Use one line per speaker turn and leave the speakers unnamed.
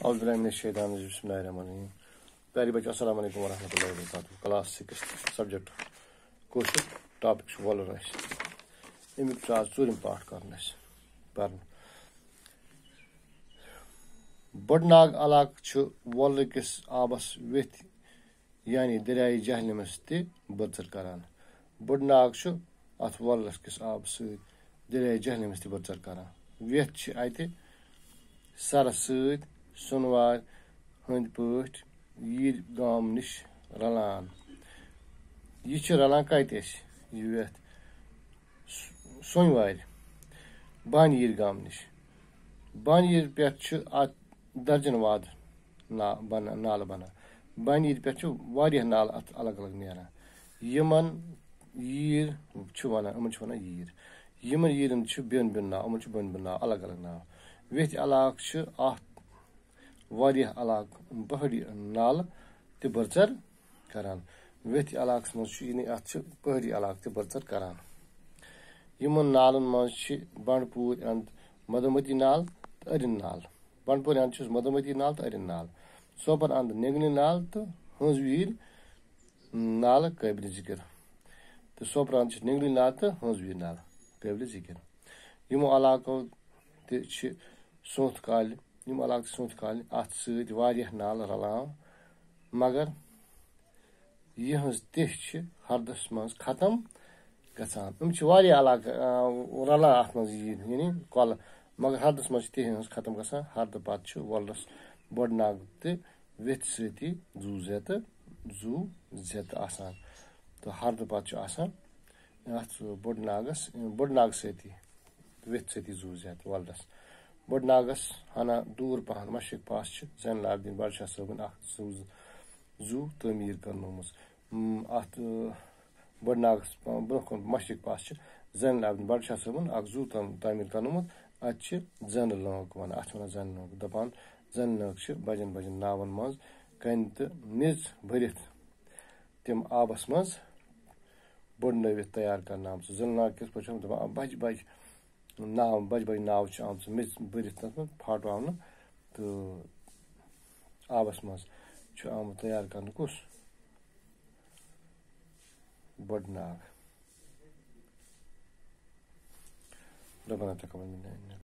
Bismillahirrahmanirrahim. Very much assalamu alaikum wa rahmatullahi wa barakatuh. Class 6 subject. Question topic valorize. Emek çağız çorum part karnes. Pardon. Bodnag alak çu vallikis abas with yani derayı cehlimesti bırtır karan. Bodnag çu at vallikis abas derayı cehlimesti bırtır karan. With çi ayte sarasıd sunvar hınd pöht yir gam niş ralan. Yiçi ralan kayteş. Yüvet. Sunvar. Ban yir gam niş. Ban yir petçü at darcan vad nal bana. Ban yir petçü variyah nal at alag alag niyara. Yaman yir çuvana aman çuvana yir. Yaman yirin çu bin na aman çu bin na alag alag na. Veti alag çu at variyah alag bahri nal te barçar karan. Veti alag smanç çu yine at çu bahri alag te barçar karan. Yaman nalın manç çu bandpur and madamati nal arin nal. Bandpur and çu madamati nal arin nal. Sopan and negni nal te hızvir nal kaybili zikir. Te sopan çu negni nal te hızvir nal kaybili zikir. Yaman alag te çu sunt kal yum alag sunt kal at sığd variyah nal ralan magar yihız tehçi hardas maz khatam gasan umçi variyah alag rala atmaz yani kol magar hardas maz tehins khatam gasan harda patçu wallas bodnag te vetseti zu zet asan to harda patçu asan at bodnag seti vetseti zu zet wallas Bodnagas hana dur pahan maşık pasçı Zenlabdin Barşah sabın zu tamir karnımız. At Bodnagas bırakın maşık pasçı Zenlabdin Barşah sabın zu tamir karnımız açı Zenlabdin kuman açmana Zenlabdin dapan Zenlabdin bacan navan maz kayıntı niz bırit tim abasmaz Bodnagas tayar karnımız Zenlabdin kız paçam dapan bac nav baj nav çamsı mis bırittan part avna to abasmaz şu am tayar karnı kus Bodnag. Rabbana taqabbal minna